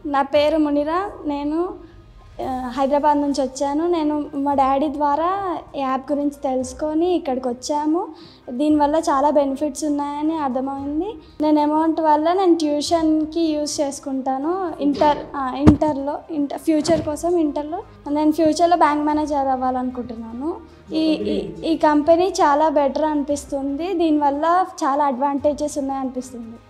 నా పేరు మునిరా. నేను హైదరాబాద్ నుంచి వచ్చాను. నేను మా డాడీ ద్వారా యాప్ గురించి తెలుసుకొని ఇక్కడికి వచ్చాము. దీనివల్ల చాలా బెనిఫిట్స్ ఉన్నాయని అర్థమైంది. నేను అమౌంట్ వల్ల నేను ట్యూషన్కి యూజ్ చేసుకుంటాను. ఫ్యూచర్ కోసం ఇంటర్లో నేను ఫ్యూచర్లో బ్యాంక్ మేనేజర్ అవ్వాలనుకుంటున్నాను. ఈ కంపెనీ చాలా బెటర్ అనిపిస్తుంది. దీనివల్ల చాలా అడ్వాంటేజెస్ ఉన్నాయనిపిస్తుంది.